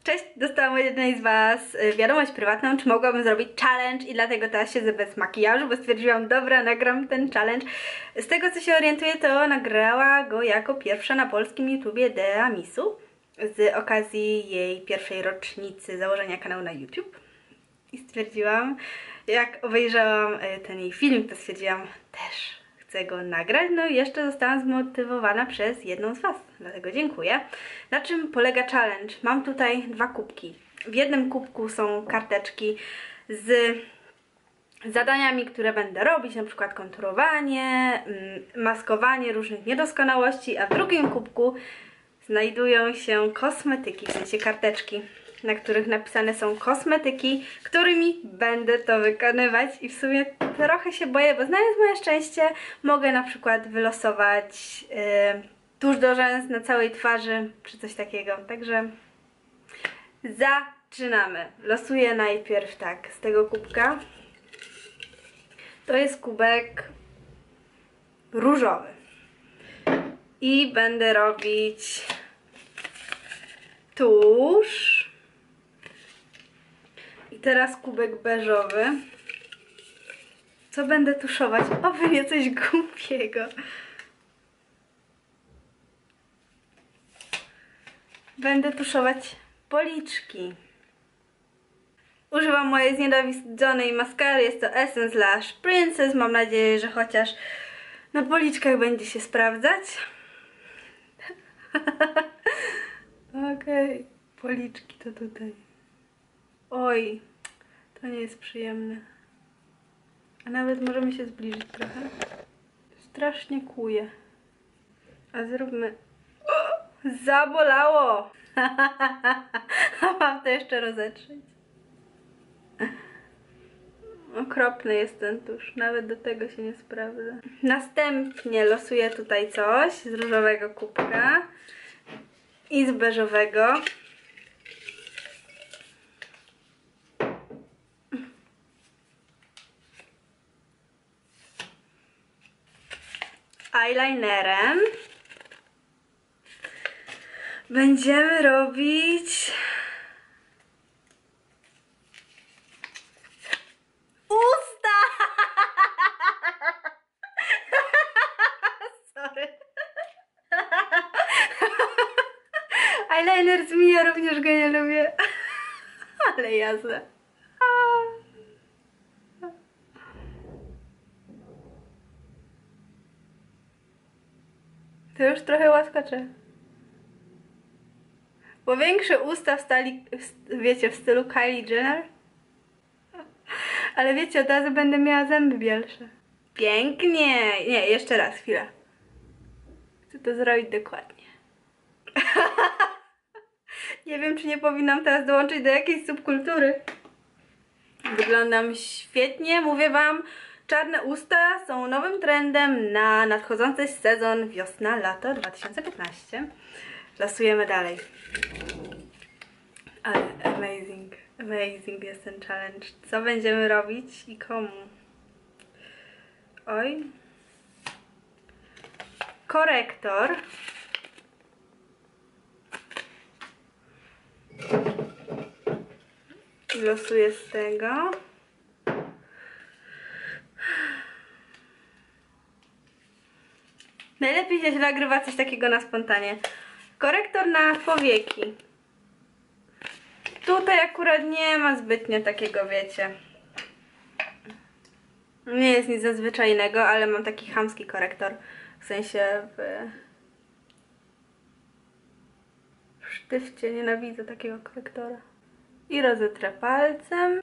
Cześć, dostałam od jednej z Was wiadomość prywatną, czy mogłabym zrobić challenge i dlatego teraz siedzę bez makijażu, bo stwierdziłam, dobra, nagram ten challenge. Z tego co się orientuję, to nagrała go jako pierwsza na polskim YouTubie Dea Misu z okazji jej pierwszej rocznicy założenia kanału na YouTube. I stwierdziłam, jak obejrzałam ten jej film, to stwierdziłam, też chcę go nagrać. No i jeszcze zostałam zmotywowana przez jedną z Was, dlatego dziękuję. Na czym polega challenge? Mam tutaj dwa kubki. W jednym kubku są karteczki z zadaniami, które będę robić, na przykład konturowanie, maskowanie różnych niedoskonałości, a w drugim kubku znajdują się kosmetyki, w sensie karteczki, na których napisane są kosmetyki, którymi będę to wykonywać i w sumie trochę się boję, bo znając moje szczęście mogę na przykład wylosować tusz do rzęs na całej twarzy, czy coś takiego, także zaczynamy. Losuję najpierw tak, z tego kubka. To jest kubek różowy i będę robić tusz. I teraz kubek beżowy. Co będę tuszować? Oby nie coś głupiego. Będę tuszować policzki. Używam mojej znienawidzonej maskary. Jest to Essence Lash Princess. Mam nadzieję, że chociaż na policzkach będzie się sprawdzać. Okej, policzki to tutaj. Oj, to nie jest przyjemne. A nawet możemy się zbliżyć trochę. Strasznie kuje. A zróbmy... O, zabolało! Mam to jeszcze rozetrzeć. Okropny jest ten tusz. Nawet do tego się nie sprawdza. Następnie losuję tutaj coś z różowego kubka i z beżowego. Eyelinerem będziemy robić usta. Sorry. Eyeliner zmija, również go nie lubię. Ale jazda. To już trochę łaskocze. Bo większe usta wiecie, w stylu Kylie Jenner. Ale wiecie, od razu będę miała zęby bielsze. Pięknie! Nie, jeszcze raz, chwilę. Chcę to zrobić dokładnie. Nie wiem, czy nie powinnam teraz dołączyć do jakiejś subkultury. Wyglądam świetnie, mówię Wam. Czarne usta są nowym trendem na nadchodzący sezon wiosna-lato 2015. Losujemy dalej. Ale amazing jest ten challenge. Co będziemy robić i komu? Oj. Korektor. Losuję z tego. Najlepiej się nagrywa coś takiego na spontanie. Korektor na powieki. Tutaj akurat nie ma zbytnio takiego, wiecie. Nie jest nic zazwyczajnego, ale mam taki chamski korektor. W sensie w sztywcie. Nienawidzę takiego korektora. I rozetrę palcem.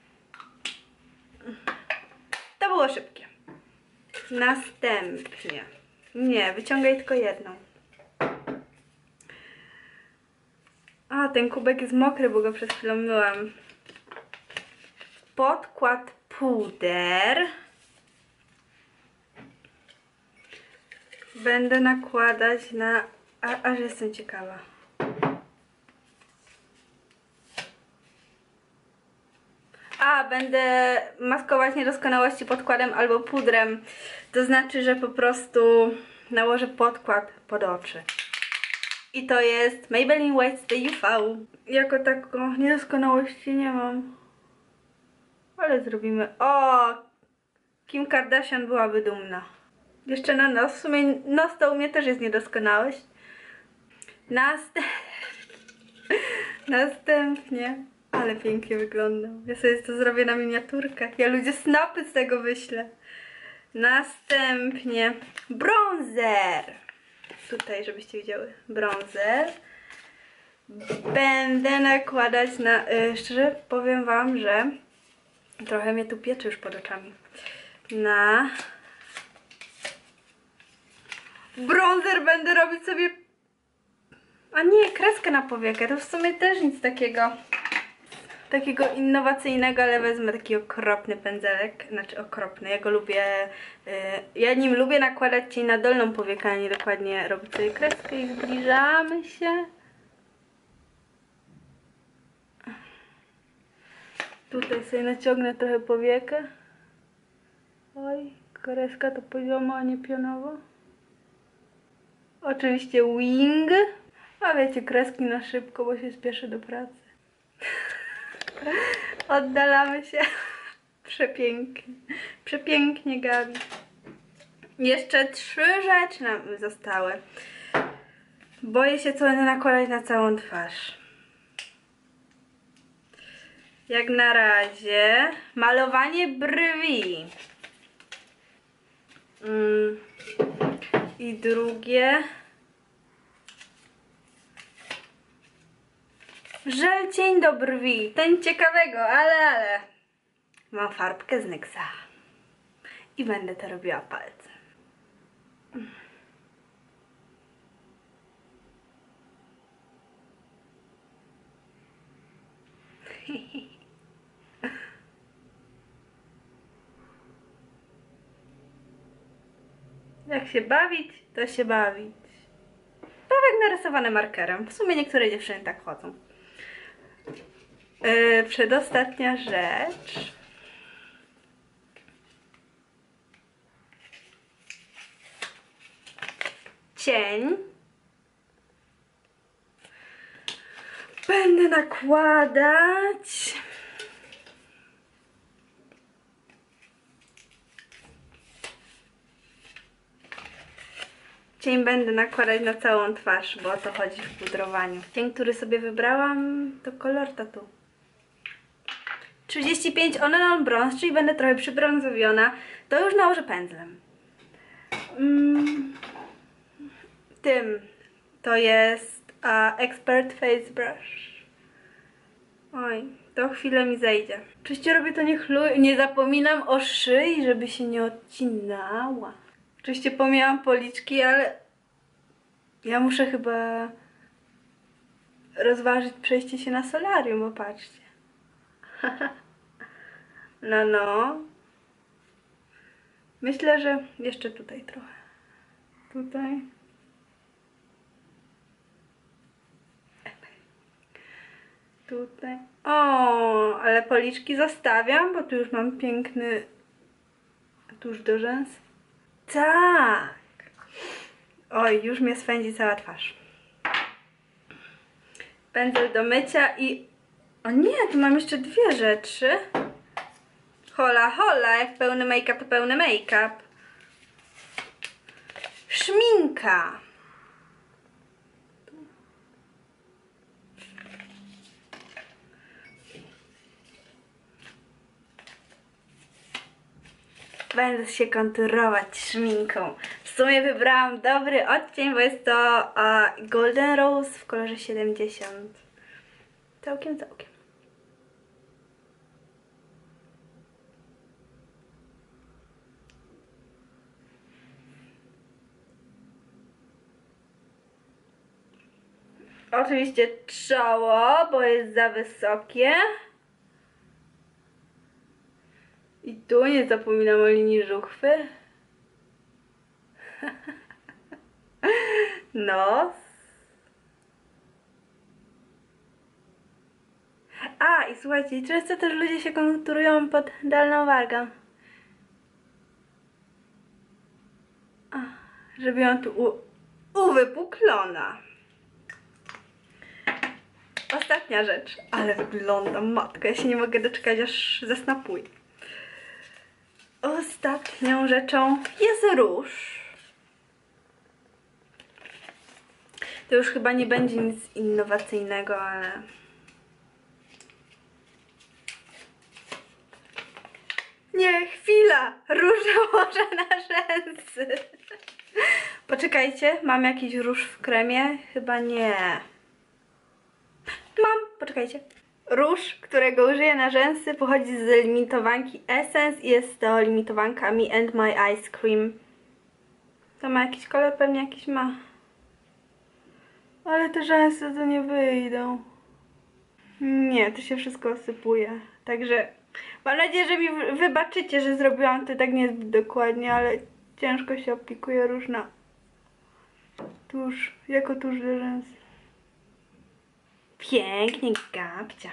To było szybkie. Następnie. Nie, wyciągaj tylko jedną. A, ten kubek jest mokry, bo go przed chwilą myłam. Podkład puder. Będę nakładać na... Aż jestem ciekawa. Będę maskować niedoskonałości podkładem albo pudrem. To znaczy, że po prostu nałożę podkład pod oczy. I to jest Maybelline White Stay UV. Jako taką niedoskonałości nie mam. Ale zrobimy. O! Kim Kardashian byłaby dumna. Jeszcze na nos. W sumie nos to u mnie też jest niedoskonałość. Następnie. Ale pięknie wyglądam. Ja sobie to zrobię na miniaturkach. Ja ludzie snapy z tego wyślę. Następnie bronzer. Tutaj, żebyście widziały. Bronzer. Będę nakładać na... szczerze powiem wam, że trochę mnie tu pieczy już pod oczami. Na bronzer będę robić sobie... A nie, kreskę na powiekę. To w sumie też nic takiego innowacyjnego, ale wezmę taki okropny pędzelek. Znaczy okropny, ja go lubię... ja nim lubię nakładać cień na dolną powiekę, a nie dokładnie robić sobie kreskę i zbliżamy się. Tutaj sobie naciągnę trochę powiekę. Oj, kreska to poziomo, a nie pionowo. Oczywiście wing. A wiecie, kreski na szybko, bo się spieszę do pracy. Oddalamy się. Przepięknie. Przepięknie, Gabi. Jeszcze 3 rzeczy nam zostały. Boję się, co będę nakładać na całą twarz. Jak na razie malowanie brwi. I drugie żel cień do brwi. To nic ciekawego, ale mam farbkę z NYXa i będę to robiła palcem. Jak się bawić, to się bawić. Prawie jak narysowane markerem. W sumie niektóre dziewczyny tak chodzą. Przedostatnia rzecz. Cień. Będę nakładać... Cień będę nakładać na całą twarz, bo o to chodzi w pudrowaniu. Cień, który sobie wybrałam, to kolor Tattoo. 35 On and On Bronze, czyli będę trochę przybrązowiona. To już nałożę pędzlem. Tym to jest Expert Face Brush. Oj, to chwilę mi zejdzie. Oczywiście robię to nie zapominam o szyi, żeby się nie odcinała. Oczywiście pomijałam policzki, ale ja muszę chyba rozważyć przejście się na solarium, bo patrzcie. No. Myślę, że jeszcze tutaj trochę. Tutaj. Tutaj. O, ale policzki zostawiam, bo tu już mam piękny tusz do rzęs. Tak. Oj, już mnie swędzi cała twarz. Pędzel do mycia i... O nie, tu mam jeszcze 2 rzeczy. Hola, hola, jak pełny make-up to pełny make-up. Szminka. Będę się konturować szminką. W sumie wybrałam dobry odcień, bo jest to Golden Rose w kolorze 70. Całkiem. Oczywiście czoło, bo jest za wysokie. I tu nie zapominam o linii żuchwy. Nos. I słuchajcie, często też ludzie się konturują pod dolną wargą. Żeby ją tu uwypuklona. ostatnia rzecz. Ale wygląda, matka, ja się nie mogę doczekać, aż zasnapuję. Ostatnią rzeczą jest róż. To już chyba nie będzie nic innowacyjnego, ale... Nie, chwila! Róż nałożę na rzęsy. Poczekajcie, mam jakiś róż w kremie? Chyba nie. Mam, poczekajcie. Róż, którego użyję na rzęsy, pochodzi z limitowanki Essence i jest to limitowanka Me and My Ice Cream. To ma jakiś kolor? Pewnie jakiś ma. Ale te rzęsy to nie wyjdą. Nie, to się wszystko osypuje. Także mam nadzieję, że mi wybaczycie, że zrobiłam to tak niezbyt dokładnie, ale ciężko się aplikuje róż na tusz, jako tusz do rzęs. Pięknie, Gabcia.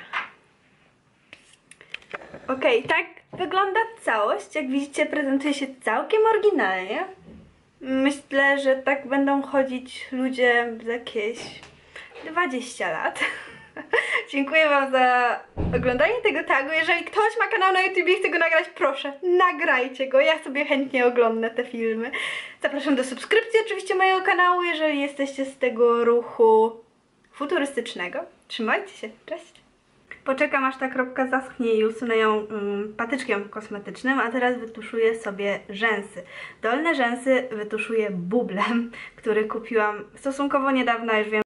Okej, tak wygląda całość. Jak widzicie, prezentuje się całkiem oryginalnie. Myślę, że tak będą chodzić ludzie za jakieś 20 lat. Dziękuję wam za oglądanie tego tagu. Jeżeli ktoś ma kanał na YouTube i chce go nagrać, proszę, nagrajcie go. Ja sobie chętnie oglądam te filmy. Zapraszam do subskrypcji oczywiście mojego kanału, jeżeli jesteście z tego ruchu futurystycznego. Trzymajcie się, cześć! Poczekam, aż ta kropka zaschnie i usunę ją patyczkiem kosmetycznym, a teraz wytuszuję sobie rzęsy. Dolne rzęsy wytuszuję bublem, który kupiłam stosunkowo niedawno, już wiem,